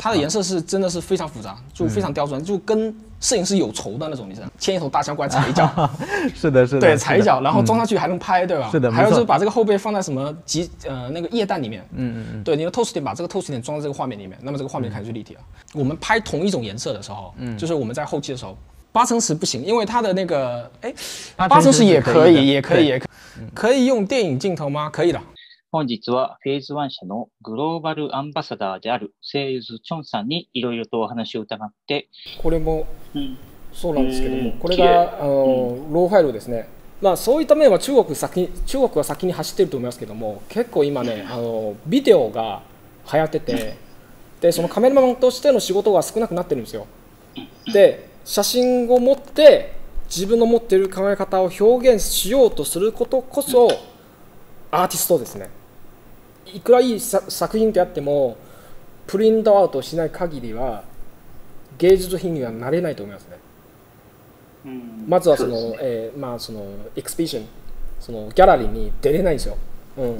它的颜色是真的是非常复杂，就非常刁钻，就跟摄影师有仇的那种，你知道，牵一头大象过来踩一脚， 是的，是的， 对，踩一脚，然后装上去还能拍，对吧？ 是的， 还有就是把这个后背放在什么那个液氮里面，对，你的透视点把这个透视点装在这个画面里面，那么这个画面看上去立体了。我们拍同一种颜色的时候，就是我们在后期的时候，8乘10不行，因为它的那个8乘10也可以，可以用电影镜头吗？可以的。 本日はフェーズ1社のグローバルアンバサダーであるセイユズ・チョンさんにいろいろとお話を伺って、 これもそうなんですけども、これがローファイルですね。まあそういった面は中国は先に走ってると思いますけども、結構今ねビデオが流行ってて、でそのカメラマンとしての仕事が少なくなってるんですよ。で写真を持って自分の持っている考え方を表現しようとすることこそアーティストですね。いくらいい作品であってもプリントアウトしない限りは芸術品にはなれないと思いますね。まずはそのエクスビション、そのギャラリーに出れないんですよ。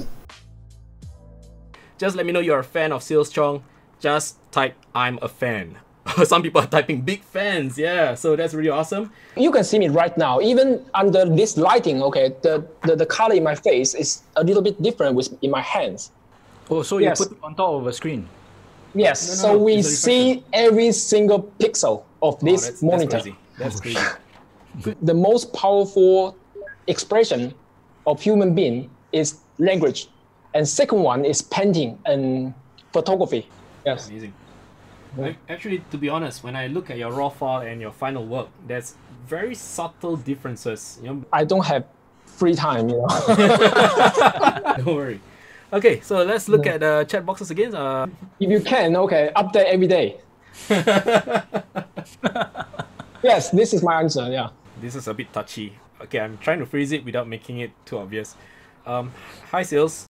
Just let me know you're a fan of Seals Chong. Just type I'm a fan. Some people are typing big fans, yeah. So that's really awesome. You can see me right now, even under this lighting. Okay, the color in my face is a little bit different in my hands. Oh, so you put it on top of a screen? Yes. So we see every single pixel of this monitor. That's crazy. The most powerful expression of human being is language, and second one is painting and photography. Yes. Amazing. Actually, to be honest, when I look at your raw file and your final work, there's very subtle differences. I don't have free time, you know. Don't worry. Okay, so let's look at the chat boxes again. If you can, okay, update every day. Yes, this is my answer, yeah. This is a bit touchy. Okay, I'm trying to phrase it without making it too obvious. Hi, Seals.